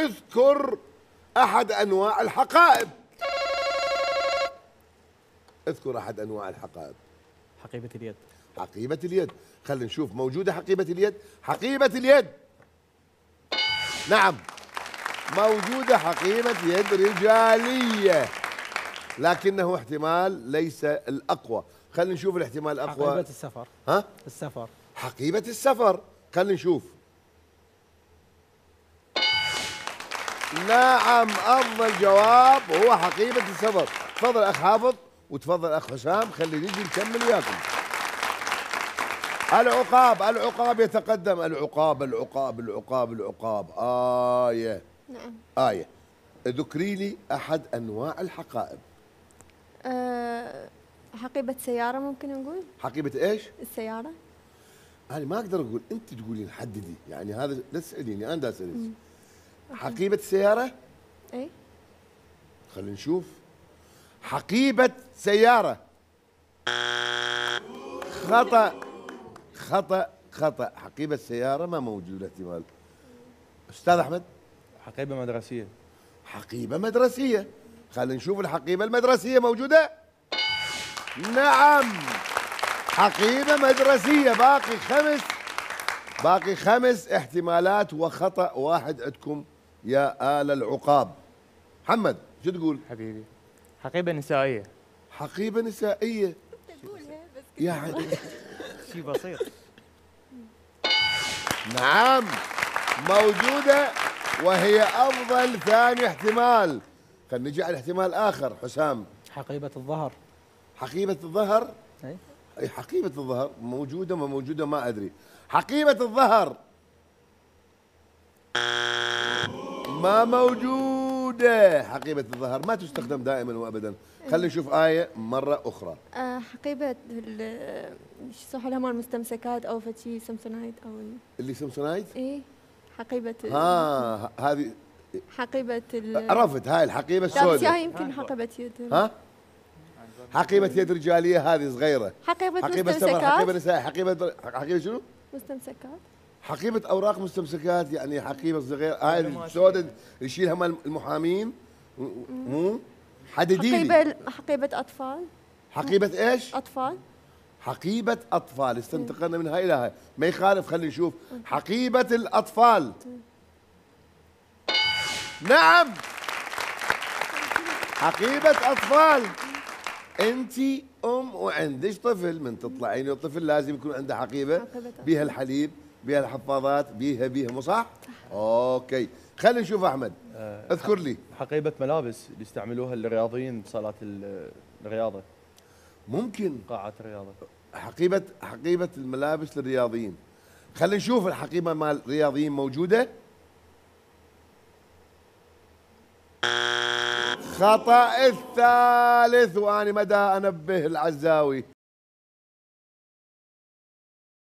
اذكر أحد أنواع الحقائب. اذكر أحد أنواع الحقائب. حقيبة اليد. حقيبة اليد. خلينا نشوف موجودة حقيبة اليد. حقيبة اليد، نعم موجودة حقيبة يد رجالية، لكنه احتمال ليس الأقوى. خلينا نشوف الاحتمال الأقوى. حقيبة السفر. ها؟ السفر. حقيبة السفر. خلينا نشوف. نعم أفضل جواب هو حقيبة السفر. تفضل أخ حافظ وتفضل أخ حسام، خلي نجي نكمل وياكم. العقاب يتقدم. العقاب آية. نعم. آية، ذكري لي أحد أنواع الحقائب. حقيبة سيارة ممكن نقول. حقيبة إيش؟ السيارة. أنا ما أقدر أقول، أنت تقولين حددي، يعني هذا لا تسأليني، أنا دا أسألك. حقيبة سيارة؟ إيه. خلينا نشوف. حقيبة سيارة. خطأ. حقيبة سيارة ما موجودة احتمال. أستاذ أحمد. حقيبة مدرسية. حقيبة مدرسية. خلينا نشوف الحقيبة المدرسية موجودة. نعم حقيبة مدرسية. باقي خمس احتمالات وخطأ واحد عندكم يا آل العقاب. محمد شو تقول؟ حبيبي حقيبة نسائية. حقيبة نسائية يعني شيء بسيط. نعم موجودة وهي أفضل ثاني احتمال. خلينا نجي على الاحتمال الآخر. حسام. حقيبة الظهر. حقيبة الظهر؟ أي حقيبة الظهر موجودة ما موجودة ما أدري. حقيبة الظهر ما موجودة. حقيبة الظهر ما تستخدم دائما وأبدا. خلينا نشوف آية مرة أخرى. حقيبة شو صح لها مال المستمسكات أو فتشي سمسونايت أو اللي سمسونايت؟ إيه حقيبة. هذه حقيبة عرفت هاي الحقيبة السوداء. لا يمكن حقيبة يد. ها؟ حقيبة يد رجالية هذه صغيرة. حقيبة مستمسكات. حقيبة نسائية. حقيبة شنو؟ مستمسكات. حقيبة أوراق مستمسكات يعني حقيبة صغيرة. هاي السوداء يشيلها مال المحامين. مو حددي لي. حقيبة أطفال. حقيبة إيش؟ أطفال. حقيبة أطفال. استنتقلنا من هاي إلى هاي ما يخالف. خلينا نشوف. حقيبة الأطفال. نعم حقيبة أطفال. أنت أم وعندك طفل، من تطلعين الطفل لازم يكون عنده حقيبة بيها الحليب بيها الحفاضات بيها مو صح؟ أوكي خلينا نشوف أحمد. اذكر لي. حقيبة ملابس اللي يستعملوها الرياضيين بصالات الرياضة. ممكن قاعات الرياضة. حقيبة الملابس للرياضيين. خلينا نشوف الحقيبة مال الرياضيين موجودة. خطأ الثالث، وأنا مدى أنبه العزاوي.